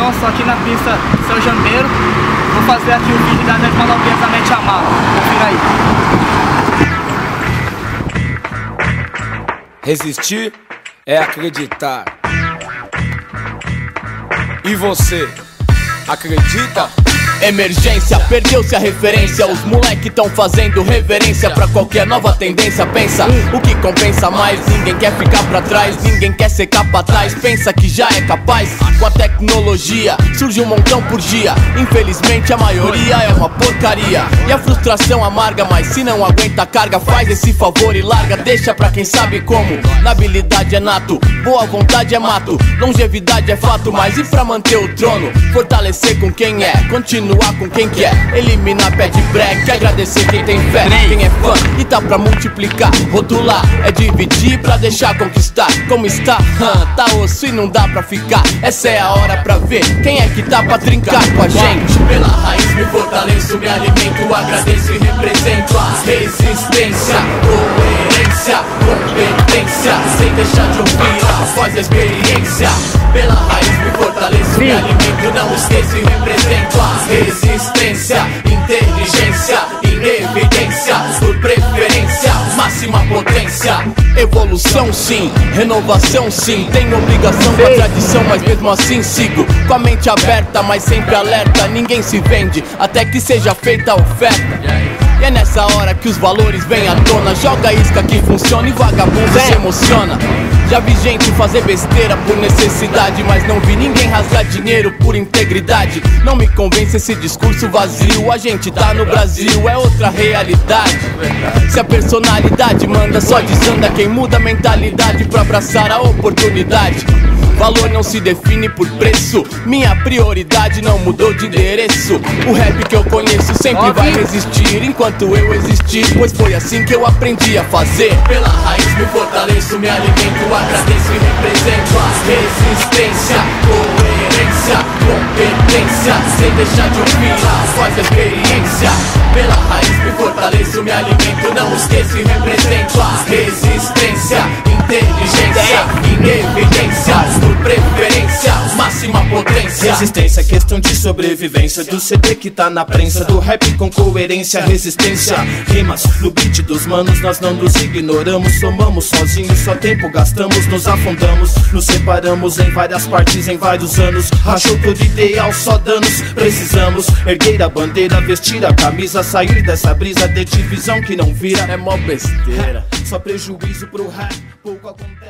João, só aqui na pista São Jambeiro. Vou fazer aqui o vídeo da Def Maloqueiros da Mente Amada. Confira aí. Resistir é acreditar. E você, acredita? Emergência, perdeu-se a referência. Os moleque tão fazendo reverência pra qualquer nova tendência. Pensa, o que compensa mais? Ninguém quer ficar pra trás, ninguém quer ser capataz. Pensa que já é capaz. Com a tecnologia, surge um montão por dia. Infelizmente a maioria é uma porcaria. E a frustração amarga, mas se não aguenta a carga, faz esse favor e larga. Deixa pra quem sabe como. Na habilidade é nato, boa vontade é mato. Longevidade é fato, mas e pra manter o trono? Fortalecer com quem é, continuar com quem quer, eliminar pé de break, agradecer quem tem fé, quem é fã e tá pra multiplicar. Rotular é dividir pra deixar conquistar. Como está? Tá osso e não dá pra ficar. Essa é a hora pra ver quem é que tá pra trincar com a gente. Pela raiz me fortaleço, me alimento, agradeço e represento a resistência, coerência, competência, sem deixar de ouvir a voz da experiência. Pela raiz me fortaleço, me alimento, não esqueço e represento a resistência, inteligência, em evidência, por preferência, máxima potência. Evolução sim, renovação sim. Tenho obrigação com a tradição, mas mesmo assim sigo com a mente aberta, mas sempre alerta. Ninguém se vende até que seja feita a oferta. E é nessa hora que os valores vêm à tona. Joga isca que funciona e vagabundo se emociona. Já vi gente fazer besteira por necessidade, mas não vi ninguém rasgar dinheiro por integridade. Não me convence esse discurso vazio. A gente tá no Brasil, é outra realidade. Se a personalidade manda, só desanda quem muda a mentalidade pra abraçar a oportunidade. Valor não se define por preço, minha prioridade não mudou de endereço. O rap que eu conheço sempre vai resistir enquanto eu existir, pois foi assim que eu aprendi a fazer. Pela raiz me fortaleço, me alimento, agradeço e represento a resistência, coerência, competência, sem deixar de ouvir a voz da experiência. Pela raiz me fortaleço, me alimento, não esqueço e represento a resistência, inteligência, em evidência, por preferência, máxima potência. Resistência, questão de sobrevivência. Do CD que tá na prensa, do rap com coerência, resistência. Rimas no beat dos manos, nós não nos ignoramos. Somamos sozinhos, só tempo gastamos, nos afundamos. Nos separamos em várias partes, em vários anos. Rachou todo ideal, só danos. Precisamos erguer a bandeira, vestir a camisa, sair dessa brisa de divisão que não vira. É mó besteira. Só prejuízo pro rap, pouco acontece.